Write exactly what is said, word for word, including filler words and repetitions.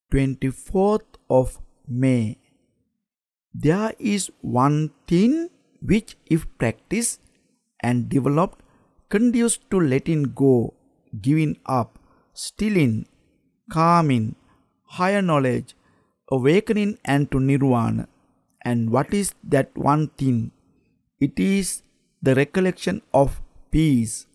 twenty-fourth of May. There is one thing which, if practiced and developed, conduces to letting go, giving up, stilling, calming, higher knowledge, awakening, and to nirvana. And what is that one thing? It is the recollection of peace.